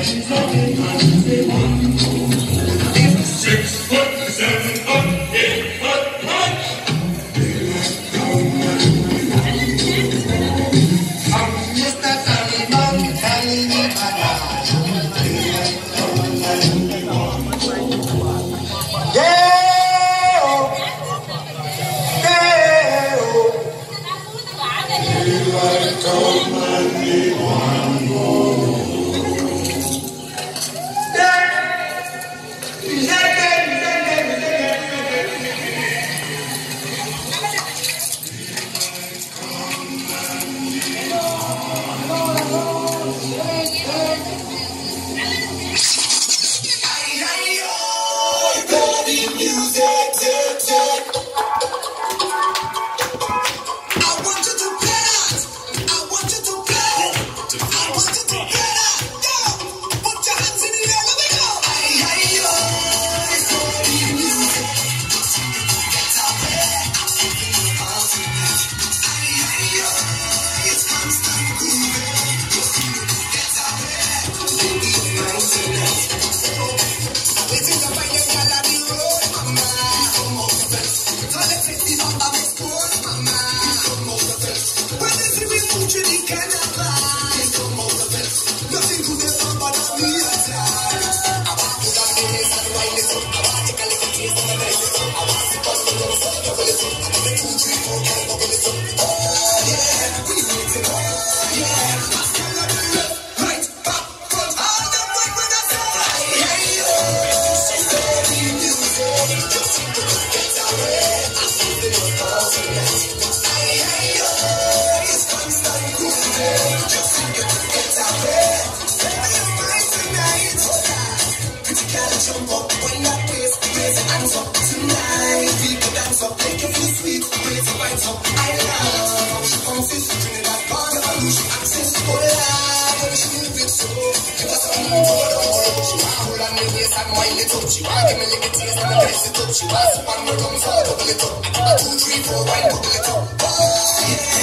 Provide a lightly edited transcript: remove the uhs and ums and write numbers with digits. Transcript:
She want give me lick it taste and the taste it up. She wants to pan my rum so I double it up. I give her 2, 3, 4 wine, bubble it up. Oh yeah.